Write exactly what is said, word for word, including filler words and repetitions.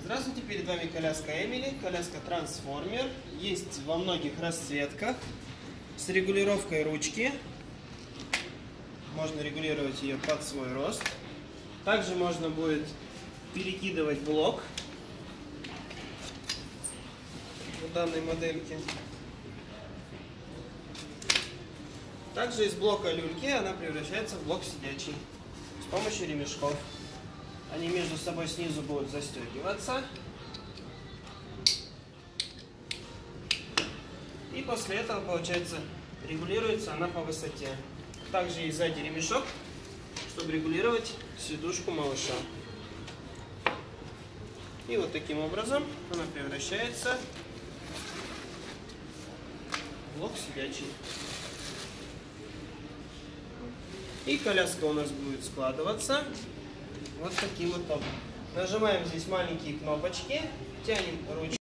Здравствуйте, перед вами коляска Эмили, коляска Трансформер. Есть во многих расцветках, с регулировкой ручки. Можно регулировать ее под свой рост. Также можно будет перекидывать блок в данной модельке. Также из блока люльки она превращается в блок сидячий с помощью ремешков. Они между собой снизу будут застегиваться. И после этого, получается, регулируется она по высоте. Также есть сзади ремешок, чтобы регулировать сидушку малыша. И вот таким образом она превращается в блок сидячий. И коляска у нас будет складываться вот таким вот образом. Нажимаем здесь маленькие кнопочки, тянем ручку.